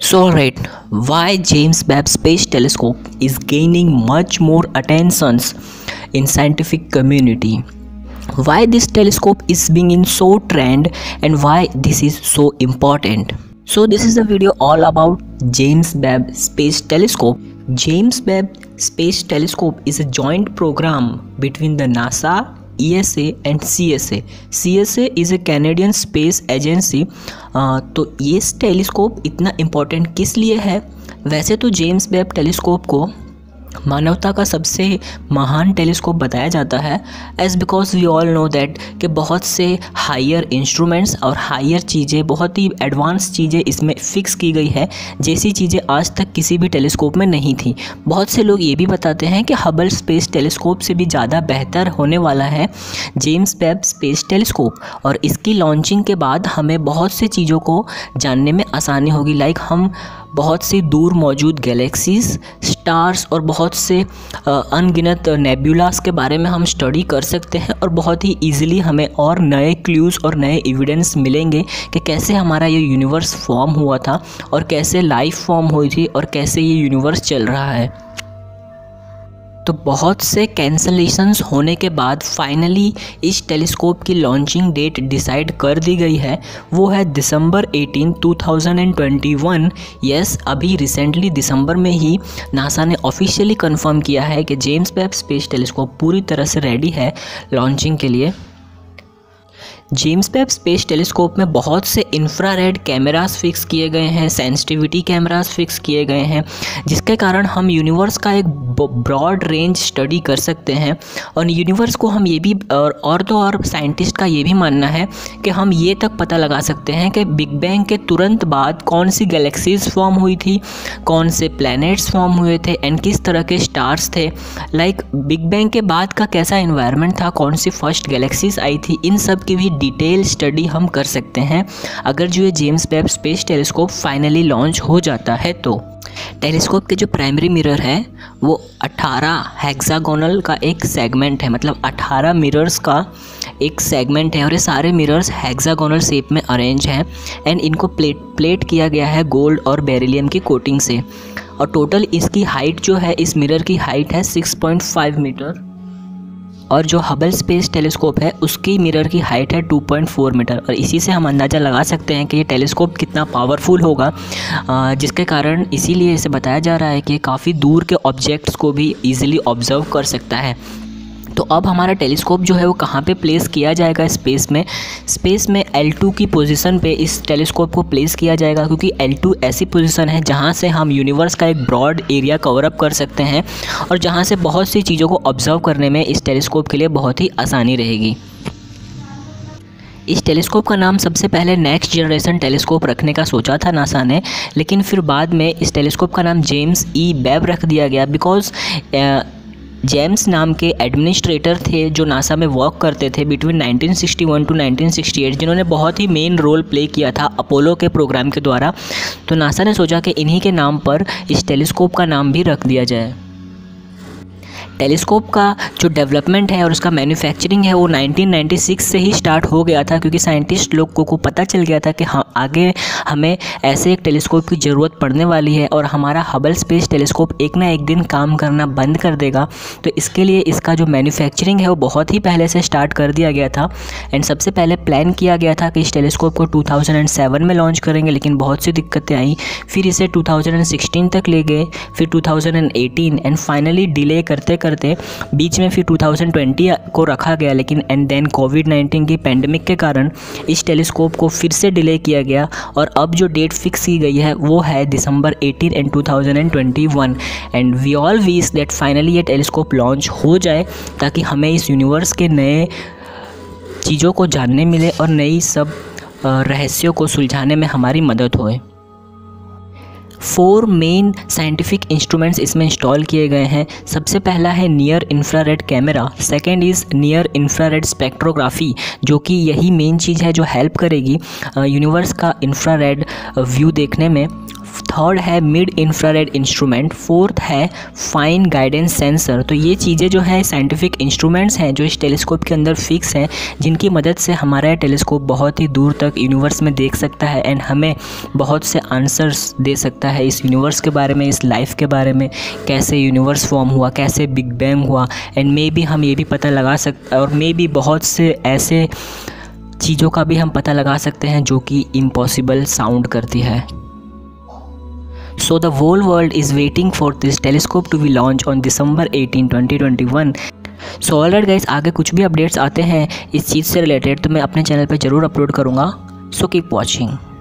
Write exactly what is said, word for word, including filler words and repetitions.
So right, why James Webb Space Telescope is gaining much more attention in scientific community? Why this telescope is being in so trend and why this is so important? So this is the video all about James Webb Space Telescope. James Webb Space Telescope is a joint program between the NASA, E S A and C S A. C S A is a Canadian Space Agency. uh, तो ये telescope इतना important किस लिए है? वैसे तो James Webb telescope को मानवता का सबसे महान टेलीस्कोप बताया जाता है, as because we all know that कि बहुत से हायर इंस्ट्रूमेंट्स और हायर चीज़ें, बहुत ही एडवांस चीज़ें इसमें फिक्स की गई है, जैसी चीज़ें आज तक किसी भी टेलीस्कोप में नहीं थी। बहुत से लोग ये भी बताते हैं कि हबल स्पेस टेलीस्कोप से भी ज़्यादा बेहतर होने वाला है जेम्स वेब स्पेस टेलीस्कोप, और इसकी लॉन्चिंग के बाद हमें बहुत से चीज़ों को जानने में आसानी होगी। लाइक हम बहुत सी दूर मौजूद गैलेक्सीज, स्टार्स और बहुत से अनगिनत नेबुलास के बारे में हम स्टडी कर सकते हैं, और बहुत ही इजीली हमें और नए क्लूज़ और नए एविडेंस मिलेंगे कि कैसे हमारा ये यूनिवर्स फॉर्म हुआ था और कैसे लाइफ फॉर्म हुई थी और कैसे ये यूनिवर्स चल रहा है। तो बहुत से कैंसलेशंस होने के बाद फाइनली इस टेलीस्कोप की लॉन्चिंग डेट डिसाइड कर दी गई है। वो है दिसंबर अठारह, दो हज़ार इक्कीस। यस, अभी रिसेंटली दिसंबर में ही नासा ने ऑफिशियली कंफर्म किया है कि जेम्स वेब स्पेस टेलीस्कोप पूरी तरह से रेडी है लॉन्चिंग के लिए। जेम्स वेब स्पेस टेलीस्कोप में बहुत से इंफ्रारेड कैमरास फिक्स किए गए हैं, सेंसिटिविटी कैमरास फिक्स किए गए हैं, जिसके कारण हम यूनिवर्स का एक ब्रॉड रेंज स्टडी कर सकते हैं। और यूनिवर्स को हम ये भी और, और तो और साइंटिस्ट का ये भी मानना है कि हम ये तक पता लगा सकते हैं कि बिग बैंग के तुरंत बाद कौन सी गैलेक्सीज फॉर्म हुई थी, कौन से प्लैनेट्स फॉर्म हुए थे एंड किस तरह के स्टार्स थे। लाइक बिग बैंग के बाद का कैसा इन्वायरमेंट था, कौन सी फर्स्ट गैलेक्सीज आई थी, इन सब की भी डिटेल स्टडी हम कर सकते हैं अगर जो ये James Webb space telescope finally launch हो जाता है। तो टेलीस्कोप के जो प्राइमरी मिरर है वो अठारह हेक्सागोनल का एक सेगमेंट है, मतलब अठारह मिरर्स का एक सेगमेंट है, और ये सारे मिरर्स हेक्सागोनल शेप में अरेंज हैं एंड इनको प्लेट प्लेट किया गया है गोल्ड और बेरिलियम की कोटिंग से। और टोटल इसकी हाइट जो है, इस मिरर की हाइट है छह पॉइंट पाँच मीटर, और जो हबल स्पेस टेलीस्कोप है उसकी मिरर की हाइट है दो पॉइंट चार मीटर। और इसी से हम अंदाज़ा लगा सकते हैं कि ये टेलीस्कोप कितना पावरफुल होगा, जिसके कारण इसीलिए इसे बताया जा रहा है कि काफ़ी दूर के ऑब्जेक्ट्स को भी ईजिली ऑब्जर्व कर सकता है। तो अब हमारा टेलीस्कोप जो है वो कहाँ पे प्लेस किया जाएगा स्पेस में? स्पेस में एल टू की पोजीशन पे इस टेलीस्कोप को प्लेस किया जाएगा, क्योंकि एल टू ऐसी पोजीशन है जहाँ से हम यूनिवर्स का एक ब्रॉड एरिया कवर अप कर सकते हैं और जहाँ से बहुत सी चीज़ों को ऑब्जर्व करने में इस टेलीस्कोप के लिए बहुत ही आसानी रहेगी। इस टेलीस्कोप का नाम सबसे पहले नेक्स्ट जनरेशन टेलीस्कोप रखने का सोचा था नासा ने, लेकिन फिर बाद में इस टेलीस्कोप का नाम जेम्स ई वेब रख दिया गया, बिकॉज जेम्स नाम के एडमिनिस्ट्रेटर थे जो नासा में वर्क करते थे between nineteen sixty one to nineteen sixty eight, जिन्होंने बहुत ही मेन रोल प्ले किया था अपोलो के प्रोग्राम के द्वारा। तो नासा ने सोचा कि इन्हीं के नाम पर इस टेलीस्कोप का नाम भी रख दिया जाए। टेलीस्कोप का जो डेवलपमेंट है और उसका मैन्युफैक्चरिंग है वो नाइनटीन नाइंटी सिक्स से ही स्टार्ट हो गया था, क्योंकि साइंटिस्ट लोग को, को पता चल गया था कि हाँ आगे हमें ऐसे एक टेलीस्कोप की ज़रूरत पड़ने वाली है और हमारा हबल स्पेस टेलीस्कोप एक ना एक दिन काम करना बंद कर देगा। तो इसके लिए इसका जो मैन्युफैक्चरिंग है वो बहुत ही पहले से स्टार्ट कर दिया गया था। एंड सबसे पहले प्लान किया गया था कि इस टेलीस्कोप को टू थाउजेंड सेवन में लॉन्च करेंगे, लेकिन बहुत सी दिक्कतें आई, फिर इसे टू थाउजेंड सिक्सटीन तक ले गए, फिर two thousand eighteen and finally delay करते करते बीच में फिर टू थाउजेंड ट्वेंटी को रखा गया, लेकिन एंड देन कोविड नाइन्टीन की पेंडेमिक के कारण इस टेलीस्कोप को फिर से डिले किया गया, और अब जो डेट फिक्स की गई है वो है दिसंबर eighteen and two thousand twenty one. And we all wish that finally ये टेलीस्कोप लॉन्च हो जाए, ताकि हमें इस यूनिवर्स के नए चीज़ों को जानने मिले और नई सब रहस्यों को सुलझाने में हमारी मदद होए। फोर मेन साइंटिफिक इंस्ट्रूमेंट्स इसमें इंस्टॉल किए गए हैं। सबसे पहला है near infrared camera, second is near infrared spectrography, जो कि यही मेन चीज़ है जो हेल्प करेगी यूनिवर्स का इंफ्रारेड व्यू देखने में। थर्ड है मिड इंफ्रारेड इंस्ट्रूमेंट, फोर्थ है फाइन गाइडेंस सेंसर। तो ये चीज़ें जो है साइंटिफिक इंस्ट्रूमेंट्स हैं जो इस टेलीस्कोप के अंदर फिक्स हैं, जिनकी मदद से हमारा टेलीस्कोप बहुत ही दूर तक यूनिवर्स में देख सकता है एंड हमें बहुत से आंसर्स दे सकता है इस यूनिवर्स के बारे में, इस लाइफ के बारे में, कैसे यूनिवर्स फॉर्म हुआ, कैसे बिग बैंग हुआ। एंड मे बी हम ये भी पता लगा सकते और मे बी बहुत से ऐसे चीज़ों का भी हम पता लगा सकते हैं जो कि इम्पॉसिबल साउंड करती है। So the whole world is waiting for this telescope to be launched on December eighteenth twenty twenty-one. So alright guys, आगे कुछ भी अपडेट्स आते हैं इस चीज़ से रिलेटेड तो मैं अपने चैनल पे ज़रूर अपलोड करूँगा। So keep watching.